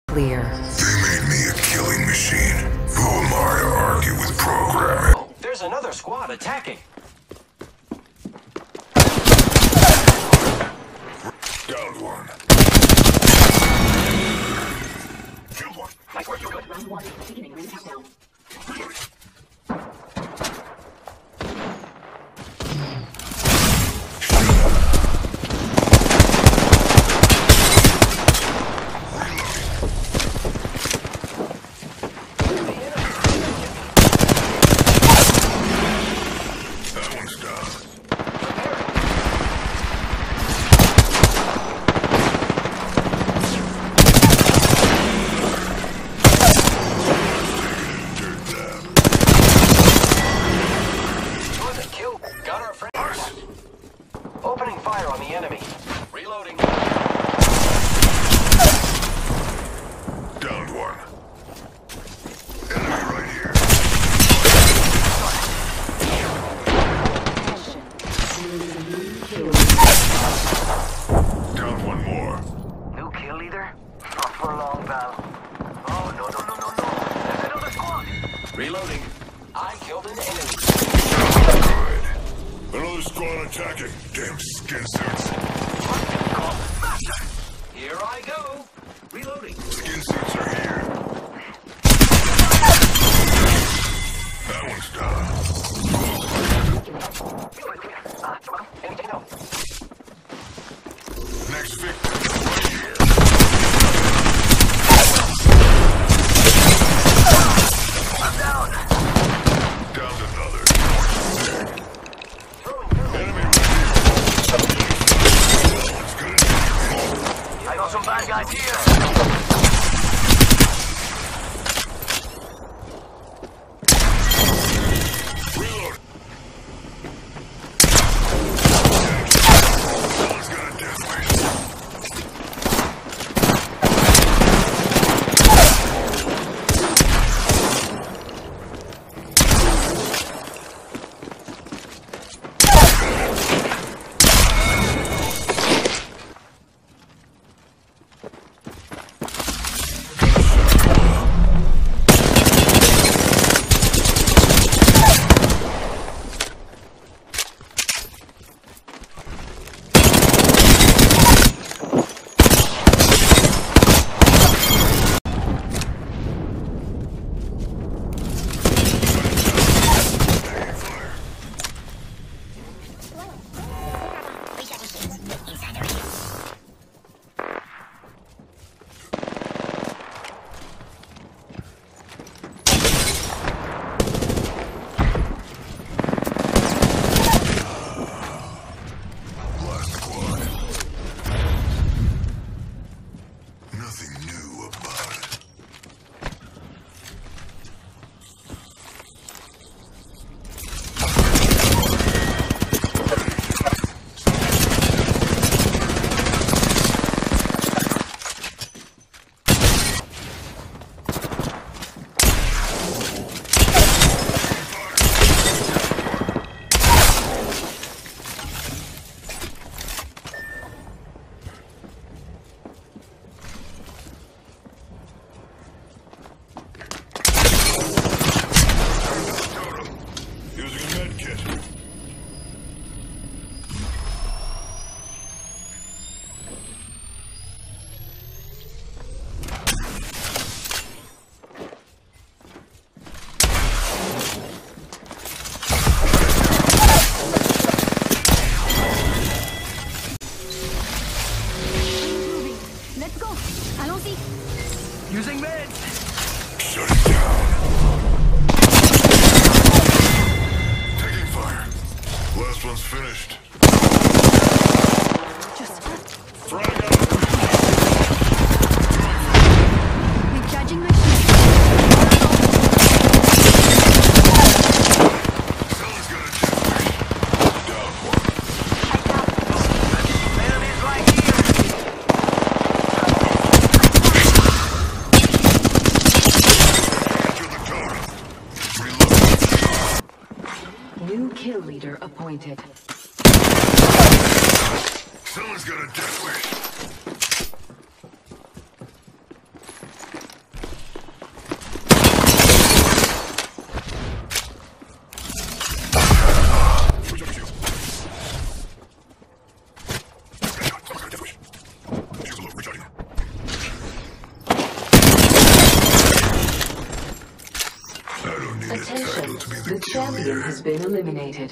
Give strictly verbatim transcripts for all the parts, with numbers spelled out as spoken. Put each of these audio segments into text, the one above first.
Clear. They made me a killing machine. Who am I to argue with programming? Oh, there's another squad attacking. Down one. Killed one. Nice work, you're good. Round one. Beginning ring countdown. Reloading. I killed an enemy. Good. Another squad attacking. Damn skin suits. Here I go. Reloading. Skin suits are here. That one's down. Anything else? Next victim is right here. I'm down. Downed another. Enemy right here. One's good. I got some bad guys here. Reload. Someone's got a death wish. Using meds. Shut it down. Taking fire. Last one's finished. Just Frag out. recharging my shield. Someone's got a death wish. Down one. Enemies right here. New kill leader appointed. Someone's got a death wish. be the, The kill champion leader. has been eliminated.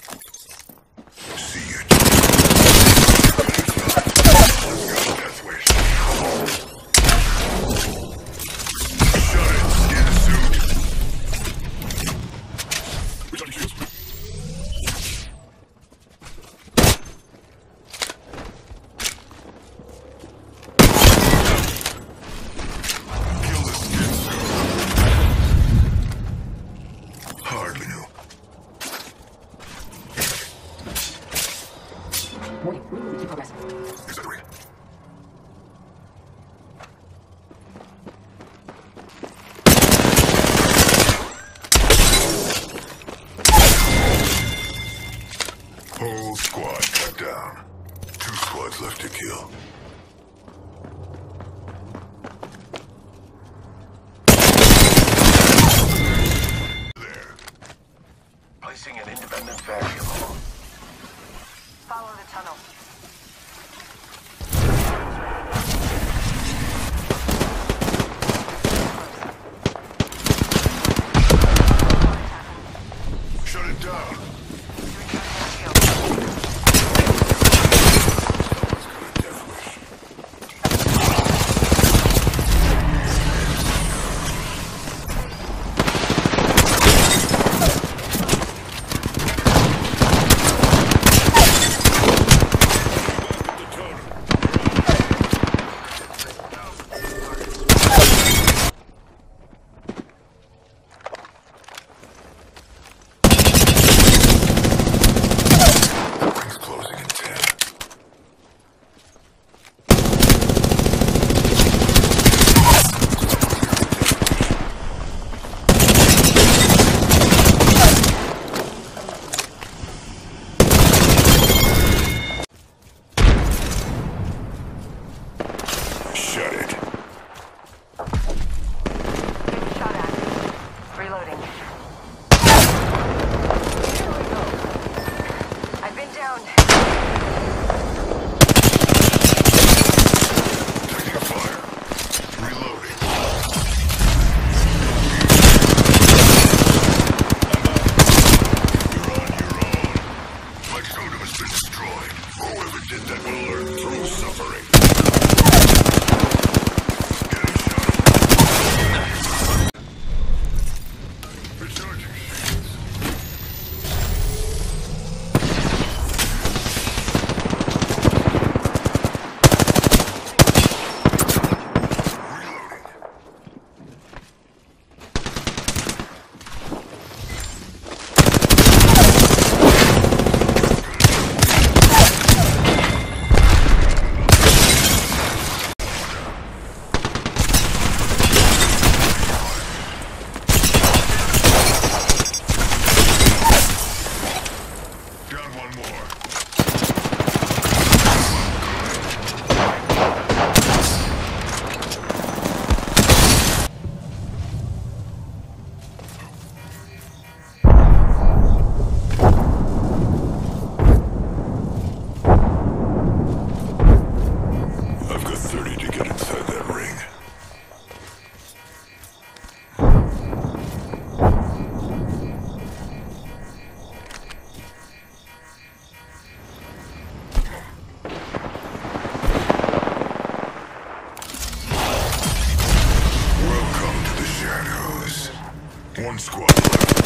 See you. Let's go, Death Wish. Shut it, skin suit. Recharging shields. Kill the skin suit. Hardly knew. Warning, keep progressing. Is that right? Whole squad cut down. Two squads left to kill. There. Placing an independent variable. Follow the tunnel. Shut it down. Someone's got a death wish. Rings closing in ten. Shut it. Getting shot at. Reloading. I've been down. Taking fire. Reloading. You're on your own. My totem has been destroyed. Whoever did that will learn through suffering. Getting shot. Recharging shields. Reloading. Down one more. I've got thirty to get inside that ring. Welcome to the shadows. One squad left.